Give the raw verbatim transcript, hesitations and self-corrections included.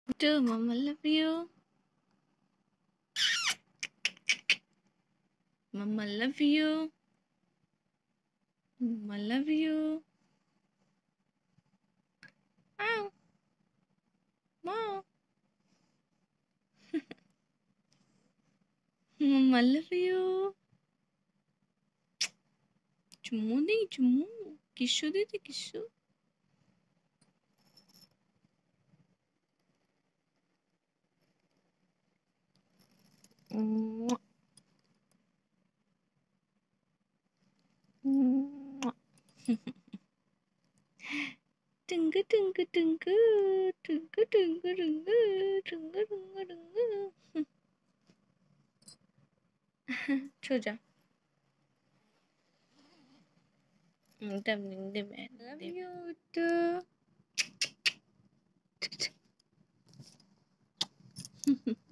Do mama love you? Mama love you? Mama love you? Ow. Mom. Mama love you? చుమ్ము ది చుమ్ము kiss ది kiss టుంగు టుంగు టుంగు టుంగు టుంగు టుంగు టుంగు టుంగు టుంగు చూజా ఇంత నిండి లవ్ యూ టు